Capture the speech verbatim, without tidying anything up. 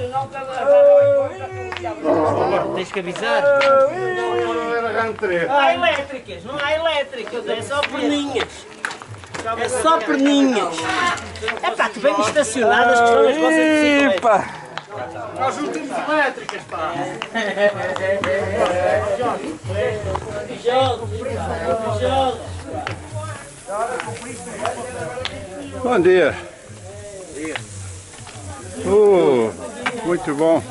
Tens que avisar. Há elétricas, não há elétricas, é só perninhas. É só perninhas. É pá, que bem estacionadas que estão as vossas bicicletas. Nós não temos elétricas, pá. Bom dia. Uh, muito bom.